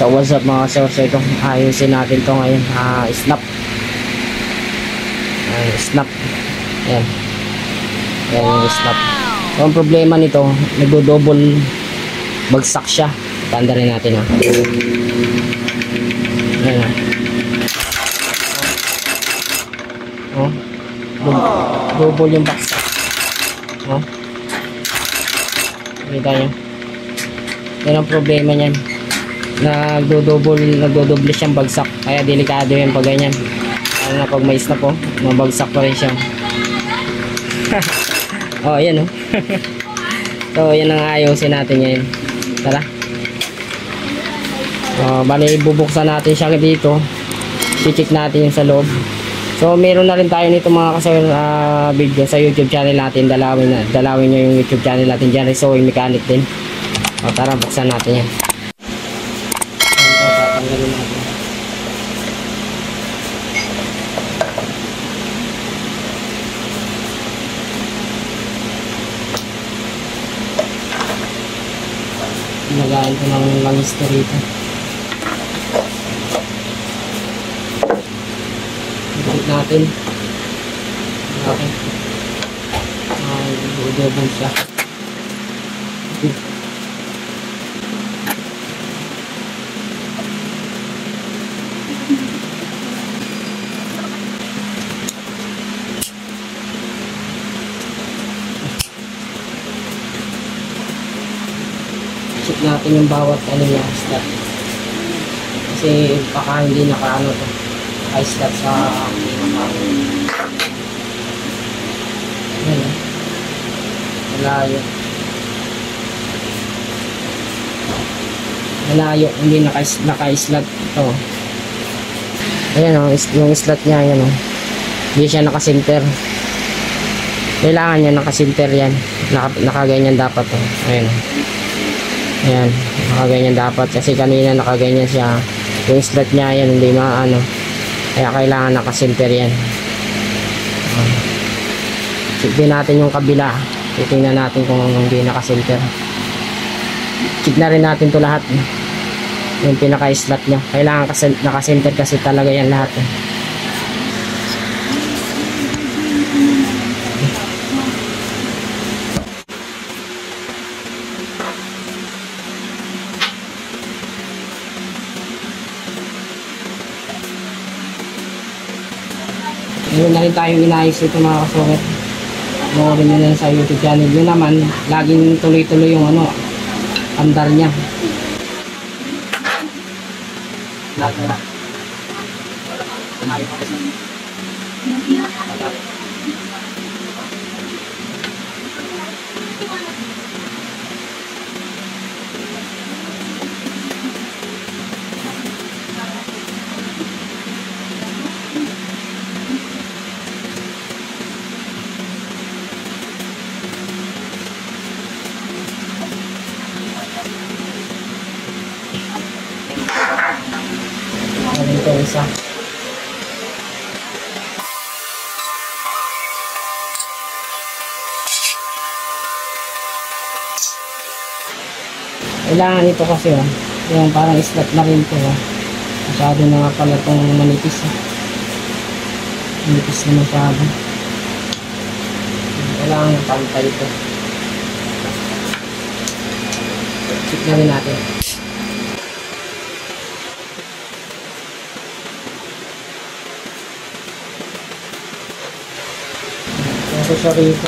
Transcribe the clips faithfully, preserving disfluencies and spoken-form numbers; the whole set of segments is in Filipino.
So what's up mga sir, so ito ayusin natin to ngayon. uh, snap uh, snap ayan, ayan yung snap. So ang problema nito, nagdo-double bagsak siya. Tanda rin natin ha. Ayan ha. Oh, double yung bagsak. Oh, kita nyo, yan ang problema nyan, nagdo-double nagdo-double siyang bagsak, kaya delikado yan pag ganyan. Ano na pag may snap po, mabagsak pa rin siya. Oh yan oh. So yan ang ayusin natin ngayon. Tara. Oh, bali bubuksan natin siya dito, i-check natin yung sa loob. So meron na rin tayo nito mga kasir uh, video sa YouTube channel natin. Dalawin na, dalawin nyo yung YouTube channel natin dyan, Sewing Mechanic din. O tara, buksan natin yan. Tatanggalin natin. Nagain ko ng langis na rito. Ibalik natin. Okay. Ay, double siya. Check natin yung bawat ano niya, slot. Kasi baka hindi naka ano to, naka slot sa ayan, malayo malayo hindi naka, naka slot ito. Ayan o, yung slot niya, ayan o, hindi siya naka center. Kailangan niya naka center yan, naka, nakaganyan dapat o. Ayan o, ayan, nakaganyan dapat, kasi kanina nakaganyan siya, yung slot niya yan hindi maano, kaya kailangan naka-center yan. Check din natin yung kabila, titingnan natin kung hindi naka-center. Check na rin natin to lahat, yung pinaka-slot niya, kailangan naka-center kasi talaga yan lahat eh. Meron na rin tayong inayos ito mga kasungit. Noorin nyo na sa YouTube channel. Yun naman, laging tuloy-tuloy yung ano, andar niya. Ito isa. Kailangan ito kasi oh, yung parang slot na rin ito oh. Masyado na nga pala itong manipis oh. Manipis na masyado. Kailangan pantay ito. Check na rin natin. Ito siya rito.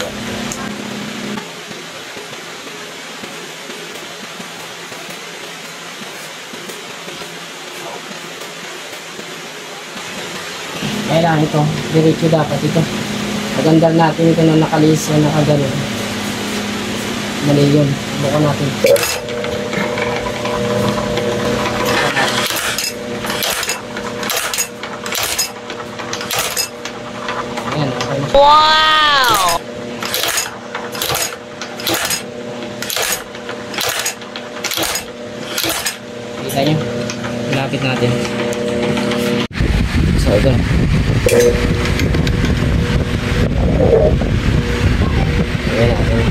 Kailangan ito, diretso dapat ito. Magandang natin ito na nakalis o nakagano. Mali yun. Bukan natin. Ayan, okay. Wow! Kita nyo? Lapit natin. So, ito na. Ayan natin.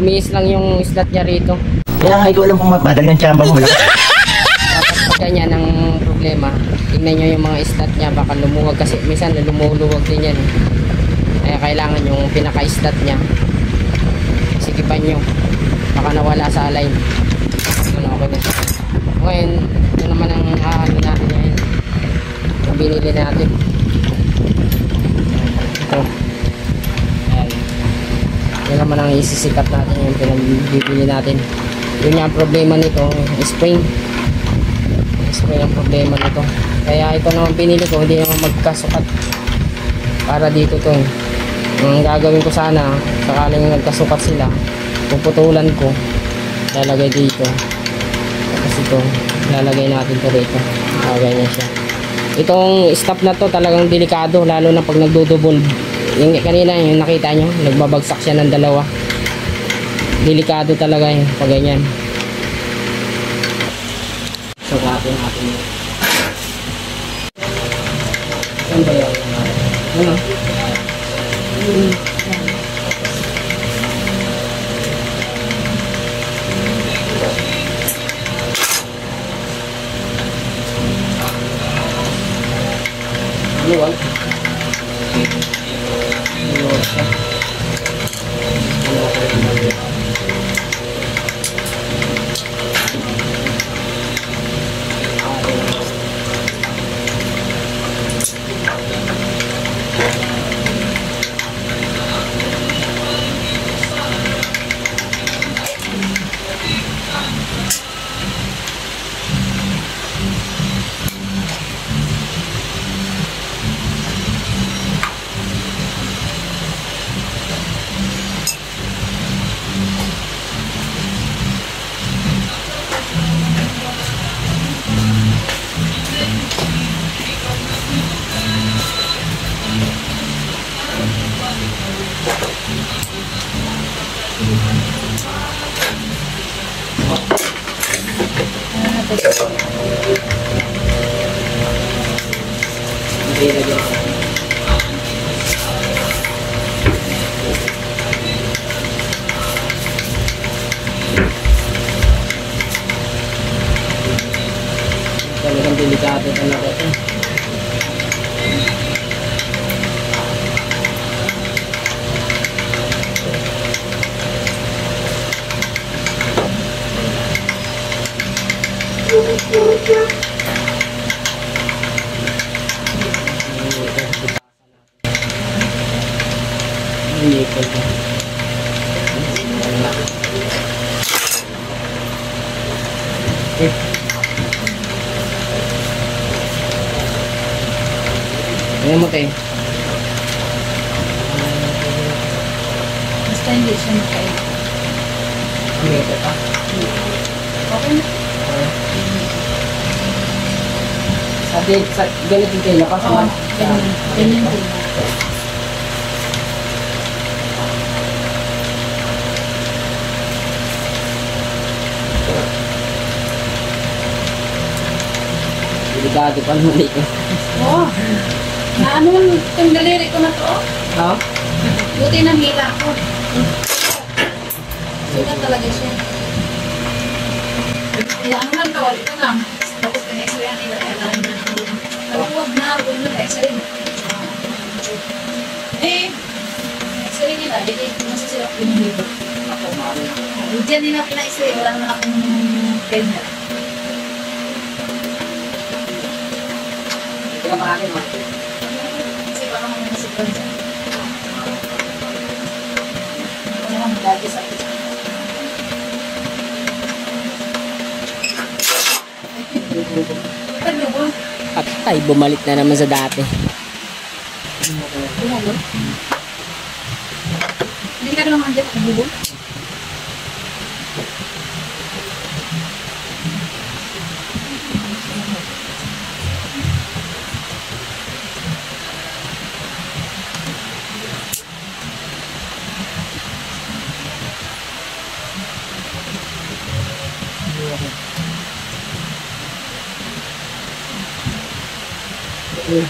lumiis lang yung slot niya rito. Kaya nga ikaw alam kung mapadali ng tsamba mo. Tapos pag ganyan ang problema, tingnan nyo yung mga slot niya, baka lumuwag kasi minsan lumuluwag din yan. Kaya kailangan yung pinaka-slot niya sikipan nyo, baka nawala sa align. Ano, okay na siya. Ngayon, ito naman ang ano natin yan, ang binili natin. Ito. Ayan. Ito naman ang isisikat natin yung pinabibili natin. Yun nga ang problema nito, spring. Spring ang problema nito. Kaya ito naman pinili ko, hindi naman magkasukat. Para dito to. Ang gagawin ko sana, sakaling nagkasukat sila, puputulan ko, lalagay dito. Tapos ito, lalagay natin to dito. Ah, ganyan siya. Itong stop na to talagang delikado, lalo na pag nagdudubol. Yung kanina, yung nakita nyo, nagbabagsak siya ng dalawa. Delikado talaga yun, pag ganyan. Sukatin natin yun. Saan ba yun? Ano? Luwag. Luwag siya. Hindi lagyan. Talagang delikado talaga ito. Hindi ko ito. Ayan mo tayo. Basta hindi siya makain. Hindi ito pa. Okay na. Sa, sa ganito tayo pa sa Oo, ganyan. Ganyan din. Delikado pa naman dito. Oo. Na ano itong daliri ko na to? Ha? Buti ng hila ko. Sugat talaga siya. Kaya ano lang kawal ito lang. Tapos ka-x-ray yan nila. Huwag na, huwag na x-ray. Eh, x-ray nila. Hindi ko nasa sila pinahilo. Ako, maaari. Diyan nila pina-x-ray. Wala naman akong kanya. Kaya marami mo. Kasi parang mga nasipon siya. Wala naman lagi sa akin. At ay, bumalik na naman sa dati. Hindi ka naman dyan nakabubog? Okay.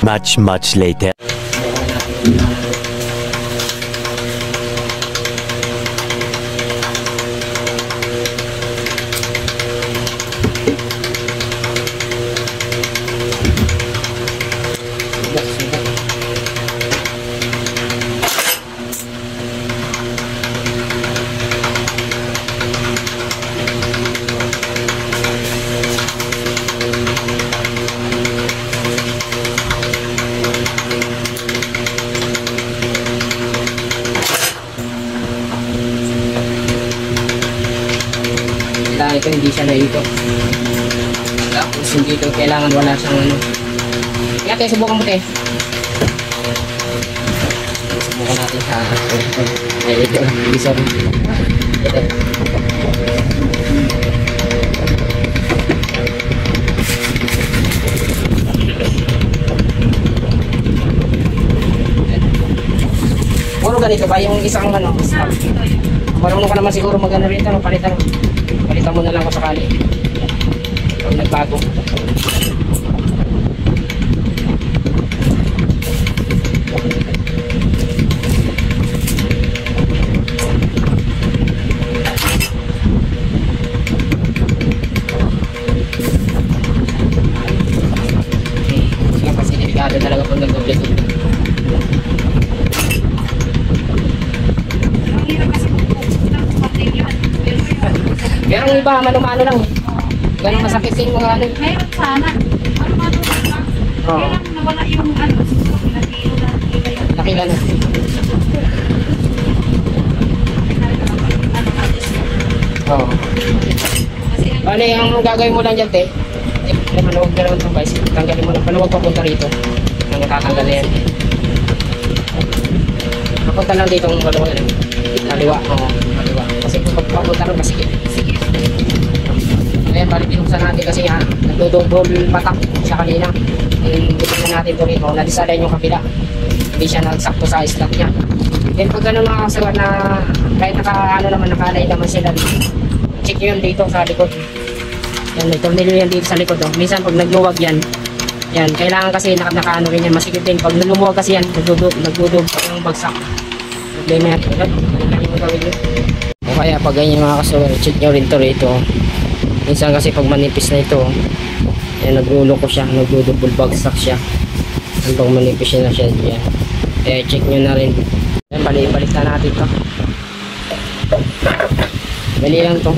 Much, much later. Kailangan ito hindi siya naikot. Tapos hindi ito kailangan wala siyang ano. Kaya tayo subukan mo tayo. Subukan natin sa ay ito lang. Isa rin. Ito. Puro ganito ba yung isang ano? Marunong ka naman siguro mag-ano rin ito. Palitan mo. Palitan mo na lang kung sakali. Pag nagbago. Siya kasi delikado talaga pag nag-doble-doble. Pero ang iba, mano-mano lang eh. Ganun masakit yung mga ano. Meron sana. Ano ba ito? Oo. Kailang nawala yung ano. Pinatilo na. Nakila na. Oo. Bale, ang gagawin mo lang dyan, te. Eh, maluwag na naman itong bicycle. Tanggalin mo lang. Paluwag papunta rito. Ang natatanggal na yan. Papunta lang dito ang maluwag na. Kaliwa. Oo, kaliwa. Kasi kung papunta rin, masikip. Sige. Ayan, bali binuksan natin kasi ha, nagdodouble patak siya kanina. Eh, binuksan natin ito rito, nadisalay yung kabila. Hindi siya nagsakto sa slot niya. Then pag gano'n mga kasawa na kahit naka, ano naman, nakalay naman sila dito. Check nyo yun dito sa likod. Yan, may tornilyo yan dito sa likod. Oh. Minsan pag nagluwag yan, yan, kailangan kasi naka, naka ano rin yan, masikip din. Pag lumuwag kasi yan, nagdudog, nagdudog yung bagsak. Problema yan. Ganyan yung gawin yun. O kaya pag ganyan mga kasawa, check nyo rin to rito. Minsan kasi pag manipis na ito, yan, nagrulo ko siya, nagdudubol bagsak siya. Yan, pag manipis na siya, yan. Eh, check nyo na rin. Yan, balik, balik na natin to. Dali lang to.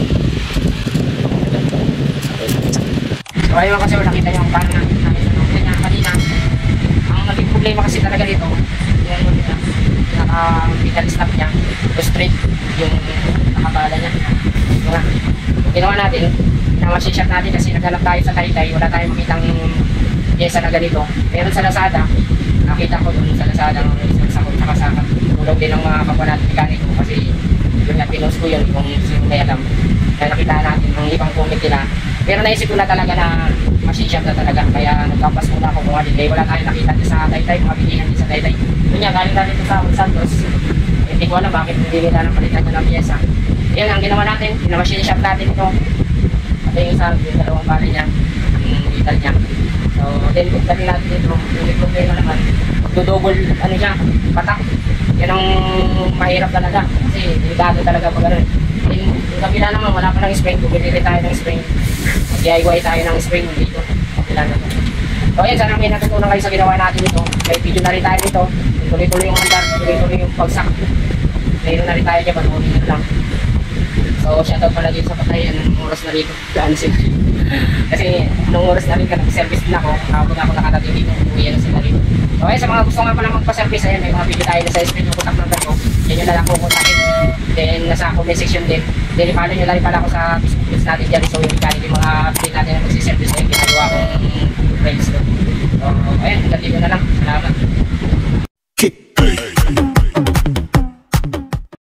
So, ayun kasi wala kita yung paano natin natin. Kanya kanina, ang naging problema kasi talaga dito, yan yung naka-pedal stop niya, o straight, yung nakabala niya. Diba? Ginawa natin, na-machine natin kasi naghanap tayo sa Taytay, wala tayong makitang pyesa na ganito. Pero sa Lazada, nakita ko dun sa Lazada ng isang sakot sa kasakat. Tulog din ng mga kapwa natin mekaniko kasi yun nga pinost ko yun kung sino may alam. Kaya nakita natin ang ibang comment nila. Pero naisip ko na talaga na machine shop na talaga. Kaya nagkapas muna ako kung alin. Wala tayong nakita din sa Taytay, mga bilihan din sa Taytay. Yun nga, galing natin ito sa Santos. Hindi ko alam bakit hindi nila napalitan nyo ng pyesa. Yan ang ginawa natin, pinamachine shop natin ito. At yung sa yung dalawang bali niya, yung metal niya. So, then pagdating natin dito, yung problema naman, do-double, ano siya, patak. Yan ang mahirap talaga. Kasi delikado talaga pag ano. Yung, yung kabila naman, wala pa ng spring. Bumili tayo ng spring. D I Y tayo ng spring dito. Kabila na ito. So, yan, sana may natutunan kayo sa ginawa natin ito. May video na rin tayo dito. Tuloy-tuloy yung handar, tuloy-tuloy yung pagsak. Mayroon na rin tayo dyan, panunin nyo lang. So, shoutout pala dito sa Patay, anong oras na rito? Gaano sila? Kasi, anong oras na rin ka nag-service din ako, kapag ako nakatating dito, uwi na sila rito. So, ayun, sa mga gusto nga pala magpa-service, ayun, may mga video tayo na sa screen yung contact number ko. Yan yung lang kukontakin. Then, nasa comment section din. Then, i-follow nyo lang pala ako sa Facebook page natin dyan. So, yung mechanic, yung mga update natin na magsiservice, ayun, ginagawa kong friends ko. So, ayun, hanggang dito na lang. Salamat.